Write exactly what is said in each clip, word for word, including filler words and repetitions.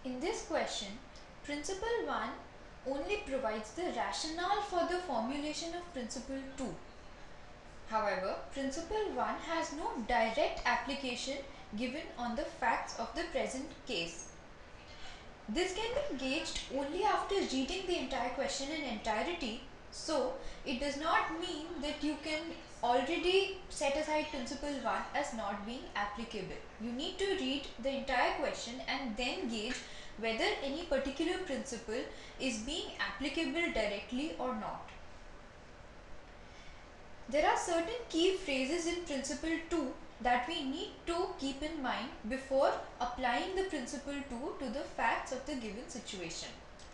In this question, Principle one only provides the rationale for the formulation of Principle two. However, Principle one has no direct application given on the facts of the present case. This can be gauged only after reading the entire question in entirety, so it does not mean that you can already set aside Principle one as not being applicable. You need to read the entire question and then gauge whether any particular principle is being applicable directly or not. There are certain key phrases in Principle two that we need to keep in mind before applying the Principle two to the facts of the given situation.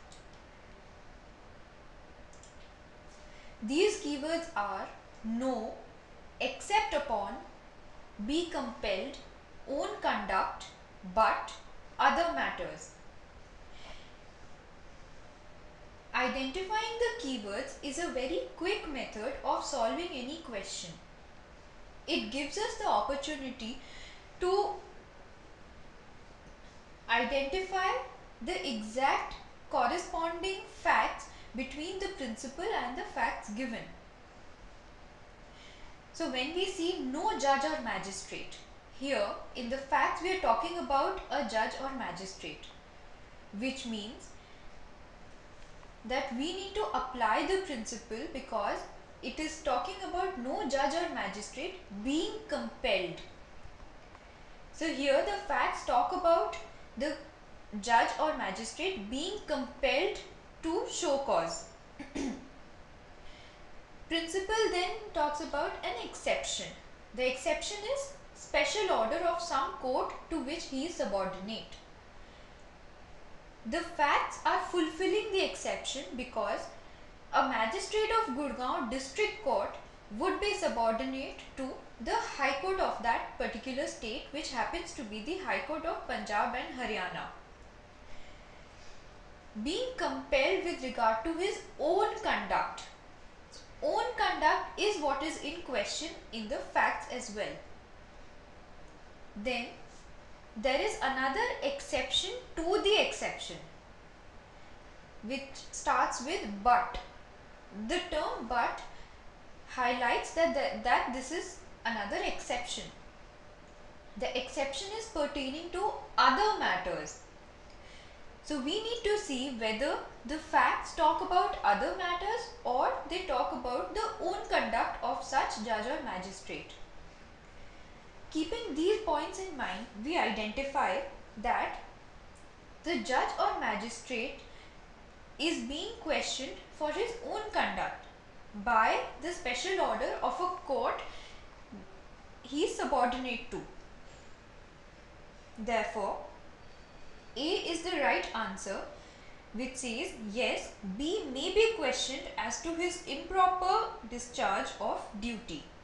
These keywords are know, accept upon, be compelled, own conduct, but, other matters. Identifying the keywords is a very quick method of solving any question. It gives us the opportunity to identify the exact corresponding facts between the principle and the facts given. So when we see no judge or magistrate, here in the facts we are talking about a judge or magistrate, which means that we need to apply the principle because it is talking about no judge or magistrate being compelled. So here the facts talk about the judge or magistrate being compelled to show cause. Principle then talks about an exception. The exception is special order of some court to which he is subordinate. The facts are fulfilling the exception because a magistrate of Gurgaon district court would be subordinate to the High Court of that particular state, which happens to be the High Court of Punjab and Haryana. Being compelled with regard to his own conduct. Own conduct is what is in question in the facts as well. Then there is another exception to the exception, which starts with but. The term but highlights that, the, that this is another exception. The exception is pertaining to other matters. So we need to see whether the facts talk about other matters or they talk about the own conduct of such judge or magistrate. Keeping these points in mind, we identify that the judge or magistrate is being questioned for his own conduct by the special order of a court he is subordinate to. Therefore, A is the right answer, which says yes, B may be questioned as to his improper discharge of duty.